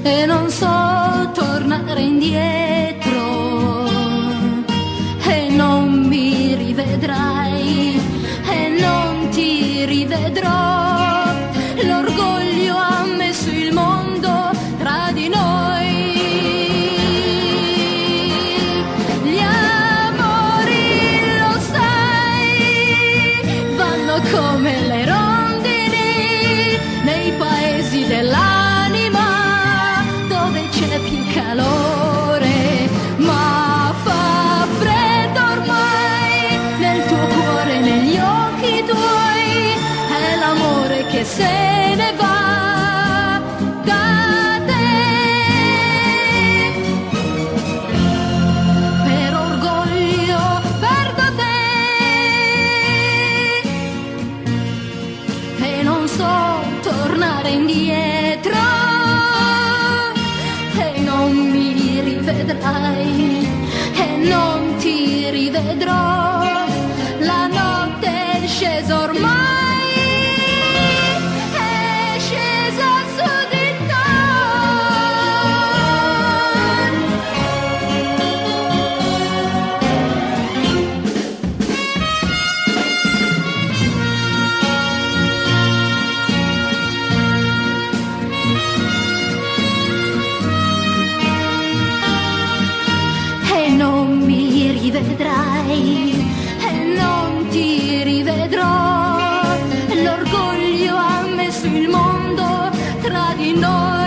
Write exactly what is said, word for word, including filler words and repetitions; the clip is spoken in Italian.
e non so tornare indietro, e non mi rivedrai e non ti rivedrò. L'orgoglio ha messo il mondo tra di noi, gli amori, lo sai, vanno come le rondini nei paesi dell'anima, dove c'è più calore, ma fa freddo ormai nel tuo cuore, negli occhi tuoi, è l'amore che se ne va da te. Per orgoglio perdo te e non so tornare indietro, e non mi rivedrai e non ti rivedrò. La notte è scesa ormai, è scesa su di e non mi rivedrai e non ti rivedrò. L'orgoglio ha messo il mondo tra di noi.